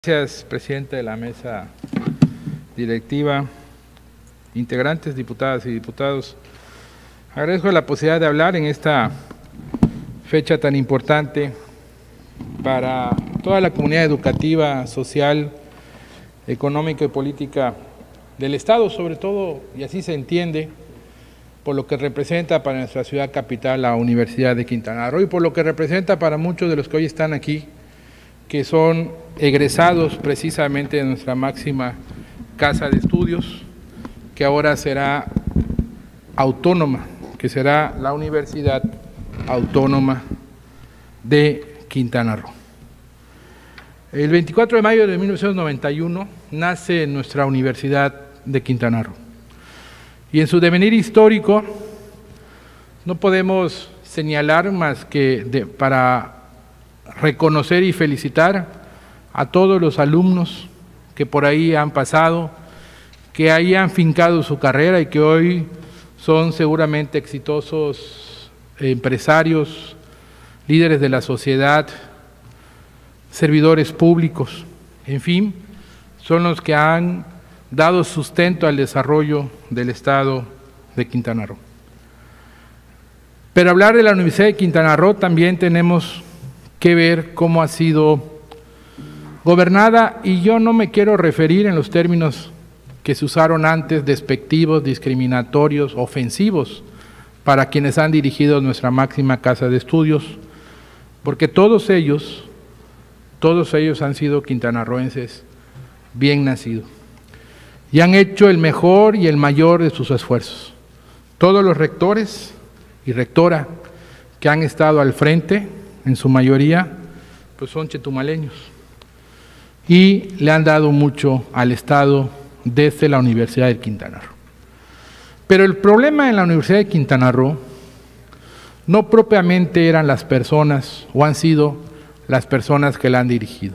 Gracias, presidente de la mesa directiva, integrantes, diputadas y diputados. Agradezco la posibilidad de hablar en esta fecha tan importante para toda la comunidad educativa, social, económica y política del Estado, sobre todo, y así se entiende, por lo que representa para nuestra ciudad capital la Universidad de Quintana Roo y por lo que representa para muchos de los que hoy están aquí, que son egresados precisamente de nuestra máxima casa de estudios, que ahora será autónoma, que será la Universidad Autónoma de Quintana Roo. El 24 de mayo de 1991 nace nuestra Universidad de Quintana Roo. Y en su devenir histórico no podemos señalar más que para reconocer y felicitar a todos los alumnos que por ahí han pasado, que ahí han fincado su carrera y que hoy son seguramente exitosos empresarios, líderes de la sociedad, servidores públicos, en fin, son los que han dado sustento al desarrollo del Estado de Quintana Roo. Pero hablar de la Universidad de Quintana Roo también tenemos que ver cómo ha sido gobernada, y yo no me quiero referir en los términos que se usaron antes, despectivos, discriminatorios, ofensivos, para quienes han dirigido nuestra máxima casa de estudios, porque todos ellos han sido quintanarroenses bien nacidos y han hecho el mejor y el mayor de sus esfuerzos. Todos los rectores y rectora que han estado al frente, en su mayoría, pues son chetumaleños y le han dado mucho al Estado desde la Universidad de Quintana Roo. Pero el problema en la Universidad de Quintana Roo no propiamente eran las personas o han sido las personas que la han dirigido,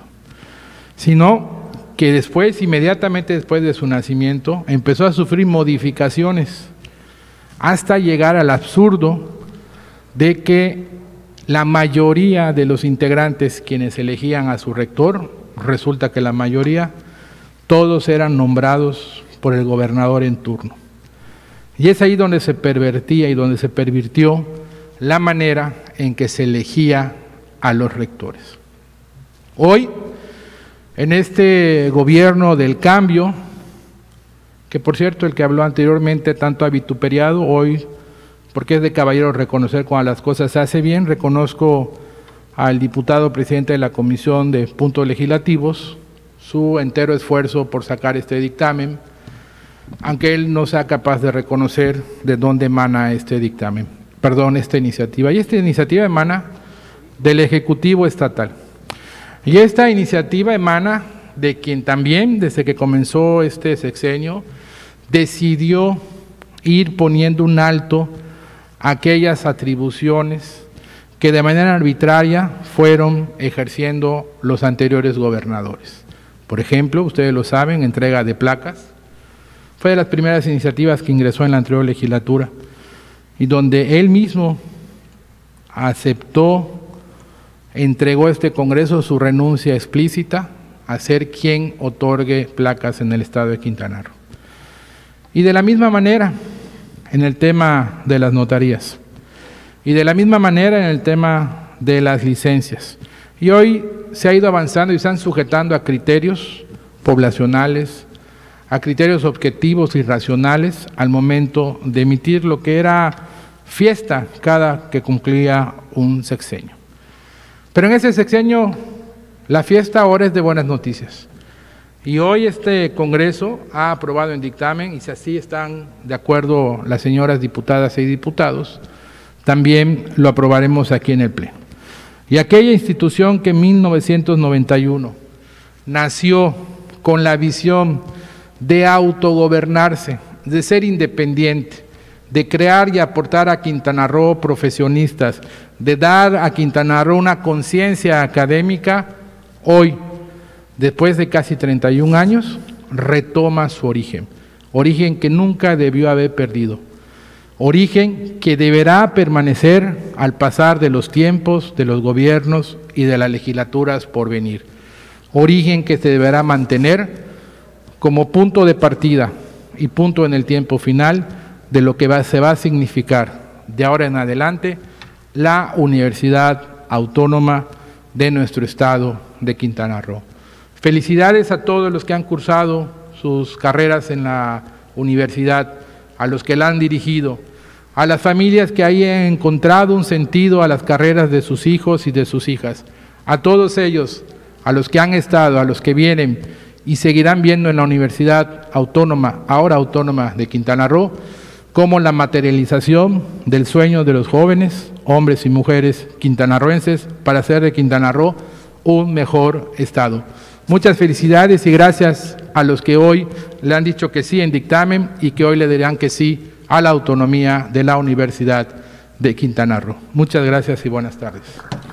sino que después, inmediatamente después de su nacimiento, empezó a sufrir modificaciones hasta llegar al absurdo de que la mayoría de los integrantes quienes elegían a su rector, resulta que la mayoría, todos eran nombrados por el gobernador en turno. Y es ahí donde se pervertía y donde se pervirtió la manera en que se elegía a los rectores. Hoy, en este gobierno del cambio, que por cierto el que habló anteriormente tanto ha vituperiado, hoy, porque es de caballero reconocer cuando las cosas se hace bien, reconozco al diputado presidente de la Comisión de Puntos Legislativos su entero esfuerzo por sacar este dictamen, aunque él no sea capaz de reconocer de dónde emana este dictamen, esta iniciativa. Y esta iniciativa emana del Ejecutivo Estatal. Y esta iniciativa emana de quien también, desde que comenzó este sexenio, decidió ir poniendo un alto a aquellas atribuciones que de manera arbitraria fueron ejerciendo los anteriores gobernadores. Por ejemplo, ustedes lo saben, entrega de placas, fue de las primeras iniciativas que ingresó en la anterior legislatura y donde él mismo aceptó, entregó a este Congreso su renuncia explícita a ser quien otorgue placas en el Estado de Quintana Roo. Y de la misma manera, en el tema de las notarías, y de la misma manera en el tema de las licencias. Y hoy se ha ido avanzando y se están sujetando a criterios poblacionales, a criterios objetivos y racionales al momento de emitir lo que era fiesta cada que concluía un sexenio. Pero en ese sexenio la fiesta ahora es de buenas noticias. Y hoy este Congreso ha aprobado en dictamen, y si así están de acuerdo las señoras diputadas y diputados, también lo aprobaremos aquí en el Pleno. Y aquella institución que en 1991 nació con la visión de autogobernarse, de ser independiente, de crear y aportar a Quintana Roo profesionistas, de dar a Quintana Roo una conciencia académica, hoy, después de casi 31 años, retoma su origen que nunca debió haber perdido, origen que deberá permanecer al pasar de los tiempos, de los gobiernos y de las legislaturas por venir. origen que se deberá mantener como punto de partida y punto en el tiempo final de lo que se va a significar de ahora en adelante la Universidad Autónoma de nuestro estado de Quintana Roo. Felicidades a todos los que han cursado sus carreras en la universidad, a los que la han dirigido, a las familias que hayan encontrado un sentido a las carreras de sus hijos y de sus hijas, a todos ellos, a los que han estado, a los que vienen y seguirán viendo en la Universidad Autónoma, ahora Autónoma de Quintana Roo, como la materialización del sueño de los jóvenes, hombres y mujeres quintanarroenses, para hacer de Quintana Roo un mejor estado. Muchas felicidades y gracias a los que hoy le han dicho que sí en dictamen y que hoy le dirán que sí a la autonomía de la Universidad de Quintana Roo. Muchas gracias y buenas tardes.